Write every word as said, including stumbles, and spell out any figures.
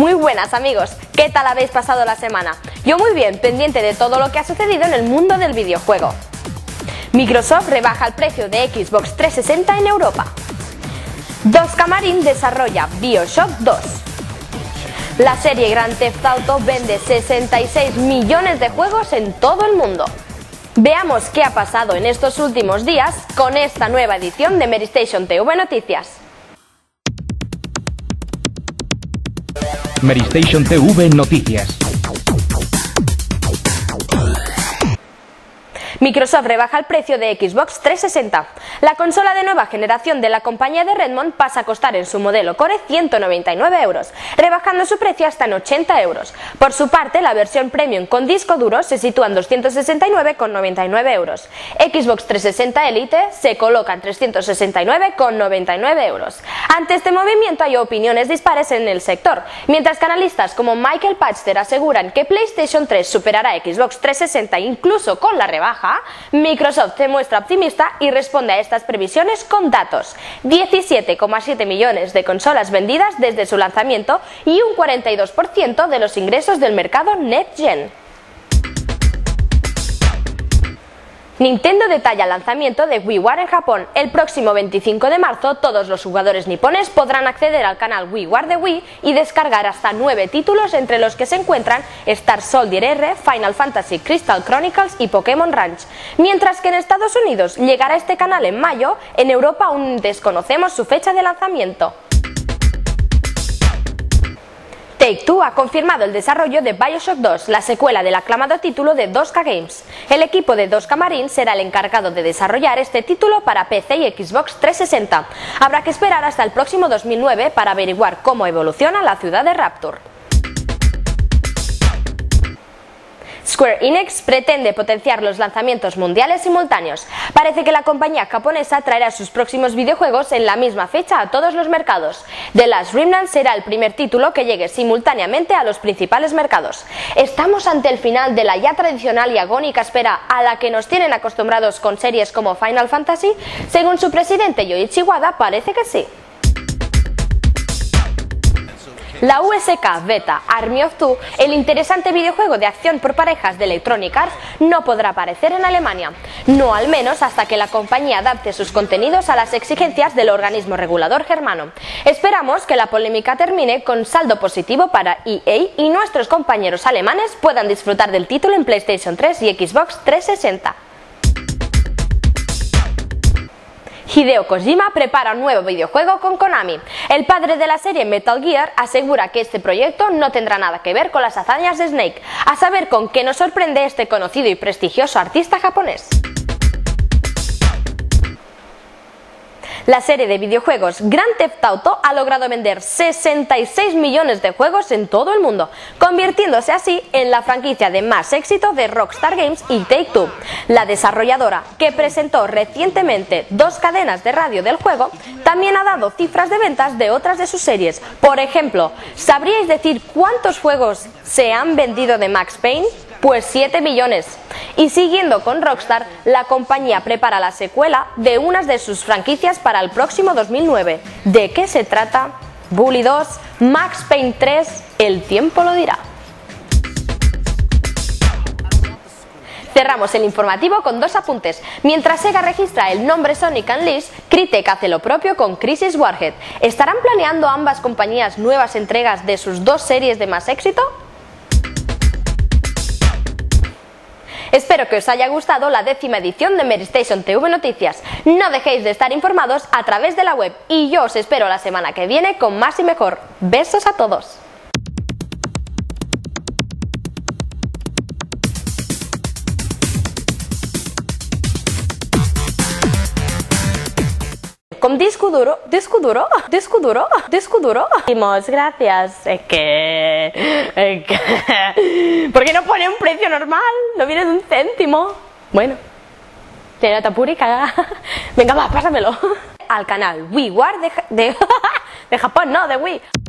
Muy buenas amigos, ¿qué tal habéis pasado la semana? Yo muy bien, pendiente de todo lo que ha sucedido en el mundo del videojuego. Microsoft rebaja el precio de Xbox trescientos sesenta en Europa. dos Camarín desarrolla BioShock dos. La serie Grand Theft Auto vende sesenta y seis millones de juegos en todo el mundo. Veamos qué ha pasado en estos últimos días con esta nueva edición de Meristation T V Noticias. Meristation T V Noticias. Microsoft rebaja el precio de Xbox trescientos sesenta. La consola de nueva generación de la compañía de Redmond pasa a costar en su modelo Core ciento noventa y nueve euros, rebajando su precio hasta en ochenta euros. Por su parte, la versión Premium con disco duro se sitúa en doscientos sesenta y nueve con noventa y nueve euros. Xbox trescientos sesenta Elite se coloca en trescientos sesenta y nueve con noventa y nueve euros. Ante este movimiento hay opiniones dispares en el sector, mientras que analistas como Michael Pachter aseguran que PlayStation tres superará a Xbox trescientos sesenta incluso con la rebaja. Microsoft se muestra optimista y responde a estas previsiones con datos: diecisiete coma siete millones de consolas vendidas desde su lanzamiento y un cuarenta y dos por ciento de los ingresos del mercado Next Gen. Nintendo detalla el lanzamiento de WiiWare en Japón. El próximo veinticinco de marzo todos los jugadores nipones podrán acceder al canal WiiWare de Wii y descargar hasta nueve títulos, entre los que se encuentran Star Soldier R, Final Fantasy Crystal Chronicles y Pokémon Ranch. Mientras que en Estados Unidos llegará este canal en mayo, en Europa aún desconocemos su fecha de lanzamiento. Take-Two ha confirmado el desarrollo de BioShock dos, la secuela del aclamado título de dos K Games. El equipo de dos K Marine será el encargado de desarrollar este título para P C y Xbox trescientos sesenta. Habrá que esperar hasta el próximo dos mil nueve para averiguar cómo evoluciona la ciudad de Rapture. Square Enix pretende potenciar los lanzamientos mundiales simultáneos. Parece que la compañía japonesa traerá sus próximos videojuegos en la misma fecha a todos los mercados. The Last Remnant será el primer título que llegue simultáneamente a los principales mercados. Estamos ante el final de la ya tradicional y agónica espera a la que nos tienen acostumbrados con series como Final Fantasy. Según su presidente Yoichi Wada, parece que sí. La U S K Beta Army of Two, el interesante videojuego de acción por parejas de Electronic Arts, no podrá aparecer en Alemania. No al menos hasta que la compañía adapte sus contenidos a las exigencias del organismo regulador germano. Esperamos que la polémica termine con saldo positivo para E A y nuestros compañeros alemanes puedan disfrutar del título en PlayStation tres y Xbox trescientos sesenta. Hideo Kojima prepara un nuevo videojuego con Konami. El padre de la serie Metal Gear asegura que este proyecto no tendrá nada que ver con las hazañas de Snake, a saber con qué nos sorprende este conocido y prestigioso artista japonés. La serie de videojuegos Grand Theft Auto ha logrado vender sesenta y seis millones de juegos en todo el mundo, convirtiéndose así en la franquicia de más éxito de Rockstar Games y Take-Two. La desarrolladora, que presentó recientemente dos cadenas de radio del juego, también ha dado cifras de ventas de otras de sus series. Por ejemplo, ¿sabríais decir cuántos juegos se han vendido de Max Payne? Pues siete millones. Y siguiendo con Rockstar, la compañía prepara la secuela de una de sus franquicias para el próximo dos mil nueve. ¿De qué se trata? Bully dos, Max Payne tres, el tiempo lo dirá. Cerramos el informativo con dos apuntes. Mientras Sega registra el nombre Sonic Unleashed, Crytek hace lo propio con Crisis Warhead. ¿Estarán planeando ambas compañías nuevas entregas de sus dos series de más éxito? Espero que os haya gustado la décima edición de Meristation T V Noticias. No dejéis de estar informados a través de la web y yo os espero la semana que viene con más y mejor. Besos a todos. Con disco duro, disco duro, disco duro, disco duro. Dimos gracias. Es que... Es que... ¿Por qué no pone un precio normal? No viene de un céntimo. Bueno. Tiene nota púrica. Venga, va, pásamelo. Al canal WiiWare de, de, de Japón, no, de Wii.